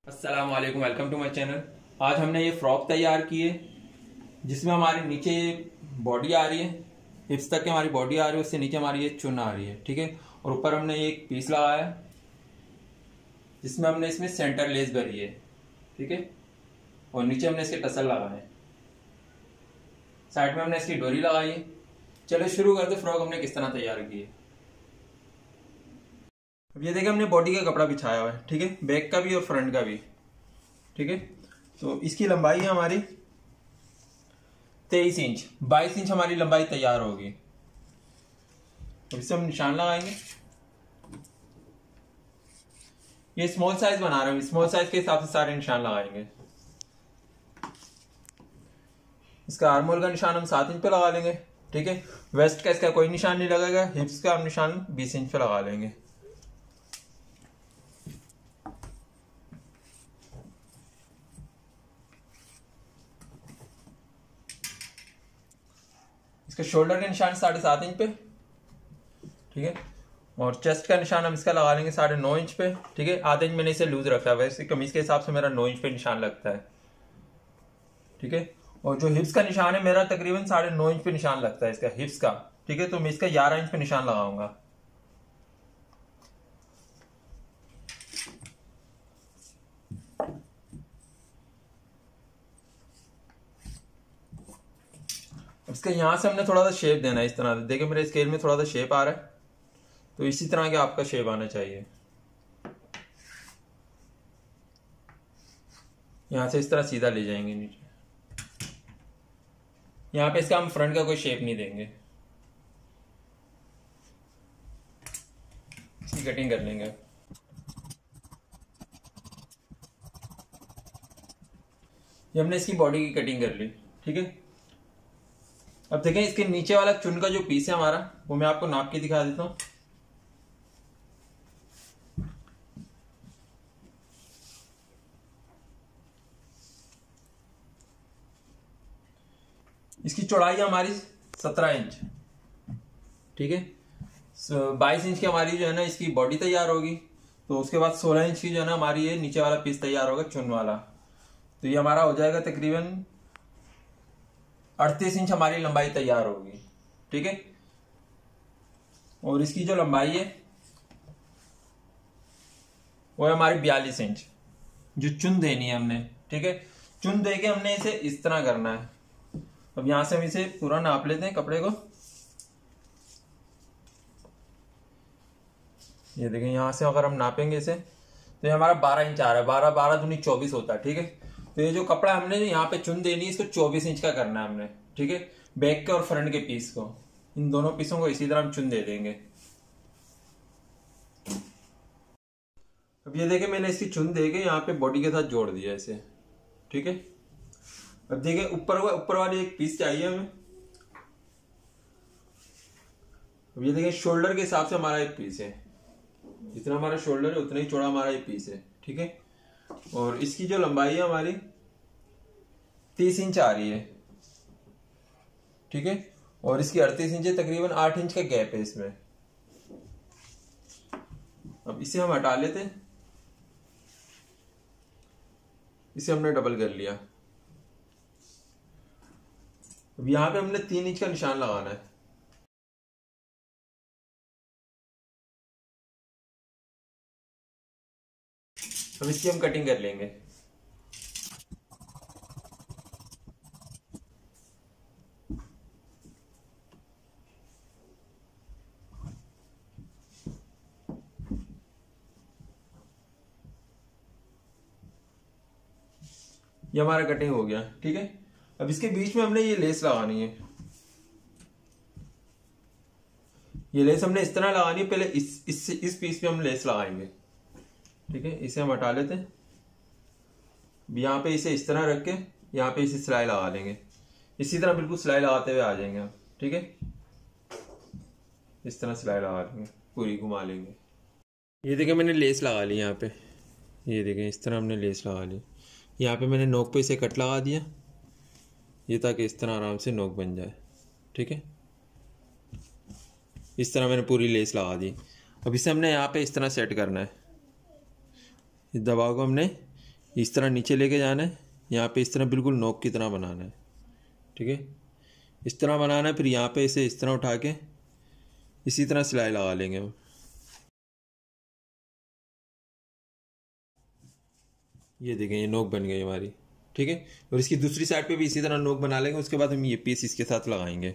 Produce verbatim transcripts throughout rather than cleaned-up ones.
अस्सलाम वालेकुम, welcome to my channel. आज हमने ये फ्रॉक तैयार की है जिसमें हमारे नीचे बॉडी आ रही है, हिप्स तक की हमारी बॉडी आ रही है, उससे नीचे हमारी ये चुन आ रही है, ठीक है। और ऊपर हमने एक पीस लगाया है जिसमें हमने इसमें सेंटर लेस भरी है, ठीक है। और नीचे हमने इसके टसल लगाए हैं, साइड में हमने इसकी डोरी लगाई है। चलो शुरू करते, फ्रॉक हमने किस तरह तैयार की है। अब ये देखिए हमने बॉडी का कपड़ा बिछाया हुआ है, ठीक है, बैक का भी और फ्रंट का भी, ठीक है। तो इसकी लंबाई है हमारी तेईस इंच, बाईस इंच हमारी लंबाई तैयार होगी। अब इससे हम निशान लगाएंगे। ये स्मॉल साइज बना रहे हैं, स्मॉल साइज के हिसाब से सारे निशान लगाएंगे। इसका आर्म होल का निशान हम सात इंच पे लगा लेंगे, ठीक है। वेस्ट का इसका कोई निशान नहीं लगेगा। हिप्स का हम निशान बीस इंच पे लगा लेंगे। इसका शोल्डर का निशान साढ़े सात इंच पे, ठीक है। और चेस्ट का निशान हम इसका लगा लेंगे साढ़े नौ इंच पे, ठीक है। आधे इंच मैंने इसे लूज रखा है, वैसे कमीज के हिसाब से मेरा नौ इंच पे निशान लगता है, ठीक है। और जो हिप्स का निशान है मेरा तकरीबन साढ़े नौ इंच पे निशान लगता है इसका हिप्स का, ठीक है। तो मैं इसका ग्यारह इंच पे निशान लगाऊंगा। इसका यहां से हमने थोड़ा सा शेप देना है, इस तरह से। देखिए मेरे स्केल में थोड़ा सा शेप आ रहा है, तो इसी तरह का आपका शेप आना चाहिए। यहां से इस तरह सीधा ले जाएंगे नीचे। यहां पे इसका हम फ्रंट का कोई शेप नहीं देंगे, इसकी कटिंग कर लेंगे। ये हमने इसकी बॉडी की कटिंग कर ली, ठीक है। अब देखें इसके नीचे वाला चुन का जो पीस है हमारा, वो मैं आपको नाप के दिखा देता हूं। इसकी चौड़ाई हमारी सत्रह इंच, ठीक है। बाईस इंच की हमारी जो है ना इसकी बॉडी तैयार होगी। तो उसके बाद सोलह इंच की जो है ना हमारी ये नीचे वाला पीस तैयार होगा, चुन वाला। तो ये हमारा हो जाएगा तकरीबन अड़तीस इंच हमारी लंबाई तैयार होगी, ठीक है। और इसकी जो लंबाई है वो है हमारी बयालीस इंच, जो चुन देनी है हमने, ठीक है। चुन दे के हमने इसे इस तरह करना है। अब यहां से हम इसे पूरा नाप लेते हैं कपड़े को। ये देखें यहां से अगर हम नापेंगे इसे तो ये हमारा बारह इंच आ रहा है। बारह बारह दूनी चौबीस होता है, ठीक है। तो ये जो कपड़ा हमने यहाँ पे चुन देनी है, इसको चौबीस इंच का करना है हमने, ठीक है। बैक के और फ्रंट के पीस को, इन दोनों पीसों को इसी तरह हम चुन दे देंगे। अब ये देखें मैंने इसकी चुन दे के यहाँ पे बॉडी के साथ जोड़ दिया इसे, ठीक है। अब देखिए ऊपर ऊपर वाली एक पीस चाहिए हमें। अब ये देखिए शोल्डर के हिसाब से हमारा एक पीस है, जितना हमारा शोल्डर है उतना ही चौड़ा हमारा एक पीस है, ठीक है। और इसकी जो लंबाई है हमारी तीस इंच आ रही है, ठीक है। और इसकी अड़तीस इंच है, तकरीबन आठ इंच का गैप है इसमें। अब इसे हम हटा लेते हैं, इसे हमने डबल कर लिया। अब यहां पे हमने तीन इंच का निशान लगाना है। अब इसकी हम कटिंग कर लेंगे। ये हमारा कटिंग हो गया, ठीक है। अब इसके बीच में हमने ये लेस लगानी है। ये लेस हमने इस तरह लगानी है, पहले इस इस इस पीस पे हम लेस लगाएंगे, ठीक है। इसे हम हटा लेते हैं। यहाँ पे इसे इस तरह रख के यहाँ पे इसे सिलाई लगा लेंगे। इसी तरह बिल्कुल सिलाई लगाते हुए आ जाएंगे आप, ठीक है। इस तरह सिलाई लगा लेंगे, पूरी घुमा लेंगे। ये देखिए मैंने लेस लगा ली यहाँ पे। ये देखिए इस तरह हमने लेस लगा ली। यहाँ पे मैंने नोक पे इसे कट लगा दिया, ये ताकि इस तरह आराम से नोक बन जाए, ठीक है। इस तरह मैंने पूरी लेस लगा दी। अब इसे हमने यहाँ पे इस तरह सेट करना है। इस दबाव को हमने इस तरह नीचे लेके जाना है, यहाँ पे इस तरह बिल्कुल नोक की तरह बनाना है, ठीक है, इस तरह बनाना है। फिर यहाँ पे इसे इस तरह उठा के इसी तरह सिलाई लगा लेंगे हम। ये देखें ये नोक बन गई हमारी, ठीक है। और इसकी दूसरी साइड पे भी इसी तरह नोक बना लेंगे। उसके बाद हम ये पीस इसके साथ लगाएंगे।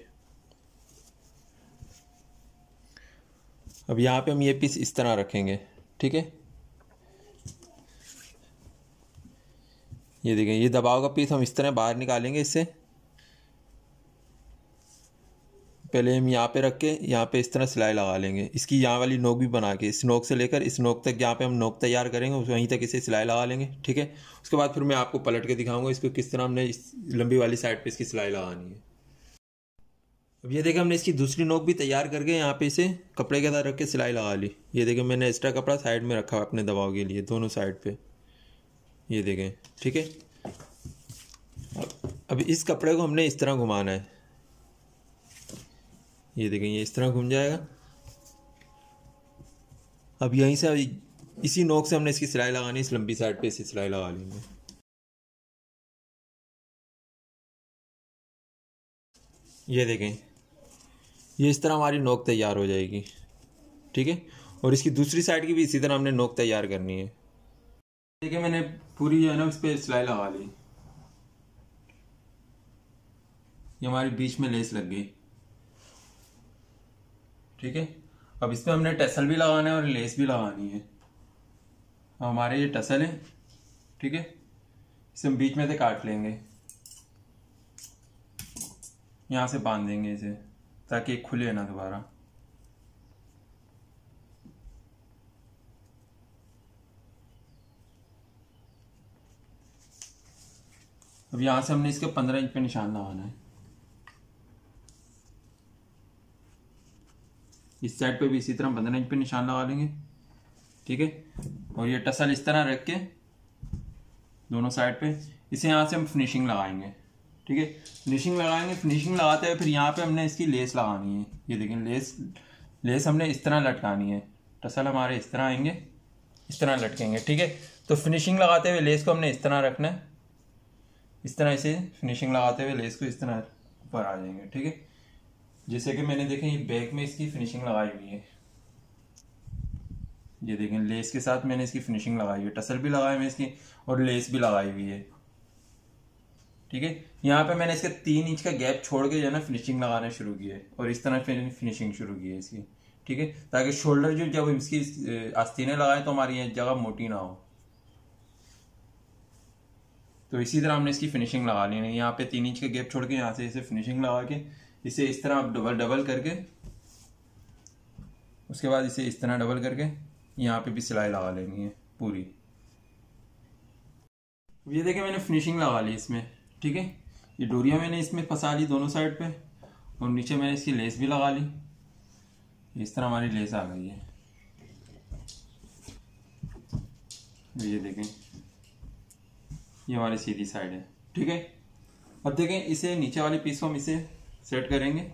अब यहाँ पे हम ये पीस इस तरह रखेंगे, ठीक है। ये देखें ये दबाव का पीस हम इस तरह बाहर निकालेंगे इससे। पहले हम यहाँ पे रख के यहाँ पे इस तरह सिलाई लगा लेंगे। इसकी यहाँ वाली नोक भी बना के इस नोक से लेकर इस नोक तक जहाँ पे हम नोक तैयार करेंगे उस वहीं तक इसे सिलाई लगा लेंगे, ठीक है। उसके बाद फिर मैं आपको पलट के दिखाऊंगा इसको किस तरह हमने इस लंबी वाली साइड पे इसकी सिलाई लगानी है। अब ये देखें हमने इसकी दूसरी नोक भी तैयार करके यहाँ पे इसे कपड़े के साथ रख के सिलाई लगा ली। ये देखें मैंने एक्स्ट्रा कपड़ा साइड में रखा हुआ अपने दबाव के लिए दोनों साइड पे, ये देखें, ठीक है। अब अब इस कपड़े को हमने इस तरह घुमाना है। ये देखें ये इस तरह घूम जाएगा। अब यहीं से इसी नोक से हमने इसकी सिलाई लगानी है। इस लंबी साइड पे इसी सिलाई लगा लेंगे। ये देखें ये इस तरह हमारी नोक तैयार हो जाएगी, ठीक है। और इसकी दूसरी साइड की भी इसी तरह हमने नोक तैयार करनी है। देखिए मैंने पूरी जो है ना इस पर सिलाई लगा ली। ये हमारी बीच में लेस लग गई, ठीक है। अब इसमें हमने टसल भी लगाना है और लेस भी लगानी है। अब हमारे ये टसल है, ठीक है, इसे हम बीच में से काट लेंगे, यहाँ से बांध देंगे इसे ताकि खुले ना दोबारा। अब यहाँ से हमने इसके पंद्रह इंच पे निशान लगाना है। इस साइड पे भी इसी तरह पंद्रह इंच पे निशान लगा लेंगे, ठीक है। और ये टसल इस तरह रख के दोनों साइड पे इसे यहाँ से हम फिनिशिंग लगाएंगे, ठीक है। फिनिशिंग लगाएंगे, फिनिशिंग लगाते हुए फिर यहाँ पे हमने इसकी लेस लगानी है। ये देखें लेस लेस हमने इस तरह लटकानी है। टसल हमारे इस तरह आएंगे, इस तरह लटकेंगे, ठीक है। तो फिनिशिंग लगाते हुए लेस को हमने इस तरह रखना है। इस तरह इसे फिनिशिंग लगाते हुए लेस को इस तरह ऊपर आ जाएंगे, ठीक है। जैसे कि मैंने देखें ये बैक में इसकी फिनिशिंग लगाई हुई है। ये देखें लेस के साथ मैंने इसकी फिनिशिंग लगाई हुई है, टसल भी लगाई हुई है इसकी और लेस भी लगाई हुई है, ठीक है। यहाँ पे मैंने इसके तीन इंच का गैप छोड़ के जो है ना फिनिशिंग लगाना शुरू की है और इस तरह फिर फिनिशिंग शुरू की है इसकी, ठीक है, ताकि शोल्डर जो जब इसकी आस्तीनें लगाए तो हमारी ये जगह मोटी ना हो। तो इसी तरह हमने इसकी फिनिशिंग लगा ली है। यहाँ पे तीन इंच का गैप छोड़ के यहाँ से इसे फिनिशिंग लगा के इसे इस तरह आप डबल डबल करके उसके बाद इसे इस तरह डबल करके यहाँ पे भी सिलाई लगा लेनी है पूरी। ये देखें मैंने फिनिशिंग लगा ली इसमें, ठीक है। ये डोरियाँ मैंने इसमें फंसा ली दोनों साइड पे और नीचे मैंने इसकी लेस भी लगा ली। इस तरह हमारी लेस आ गई है। ये देखें ये हमारी सीधी साइड है, ठीक है। अब देखें इसे नीचे वाले पीस को हम इसे सेट करेंगे।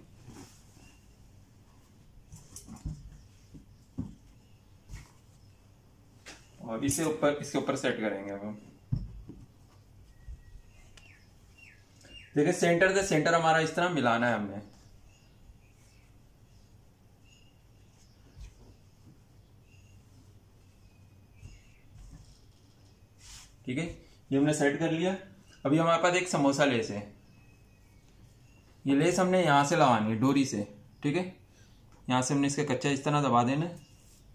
और इसे ऊपर इसके ऊपर सेट करेंगे अब हम। देखिए सेंटर से सेंटर हमारा इस तरह मिलाना है हमने, ठीक है। ये हमने सेट कर लिया। अभी हमारे पास एक समोसा लेस है। ये लेस हमने यहां से लगानी है डोरी से, ठीक है। यहां से हमने इसका कच्चा इस तरह दबा देना है।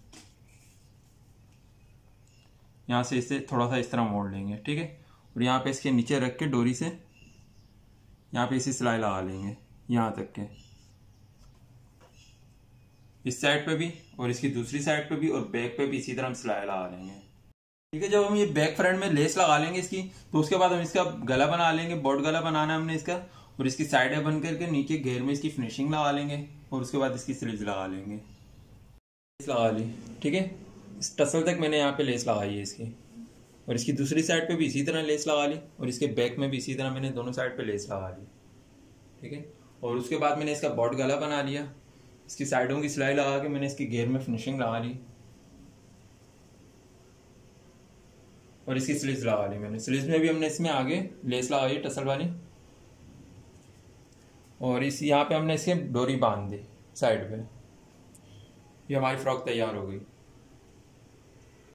यहाँ से इसे थोड़ा सा इस तरह मोड़ लेंगे, ठीक है। और यहाँ पे इसके नीचे रख के डोरी से यहाँ पे इसी सिलाई लगा लेंगे यहाँ तक के, इस साइड पे भी और इसकी दूसरी साइड पे भी और बैक पे भी इसी तरह हम सिलाई लगा लेंगे, ठीक है। जब हम ये बैक फ्रंट में लेस लगा लेंगे इसकी तो उसके बाद हम इसका गला बना लेंगे। बोर्ड गला बनाना है हमने इसका और इसकी साइडें बन करके नीचे घेर में इसकी फिनिशिंग लगा लेंगे और उसके बाद इसकी स्लीव्स लगा लेंगे। लेस लगा ली, ठीक है। इस टसल तक मैंने यहाँ पे लेस लगाई है इसकी और इसकी दूसरी साइड पे भी इसी तरह लेस लगा ली और इसके बैक में भी इसी तरह मैंने दोनों साइड पे लेस लगा ली, ठीक है। और उसके बाद मैंने इसका बॉड गला बना लिया। इसकी साइडों की सिलाई लगा के मैंने इसकी घेर में फिनिशिंग लगा ली। और इसकी स्लीव्स लगा ली मैंने। स्लीव्स में भी हमने इसमें आगे लेस लगाई टसल वाली, और इस यहाँ पे हमने इसके डोरी बांध दी साइड पे। ये हमारी फ्रॉक तैयार हो गई।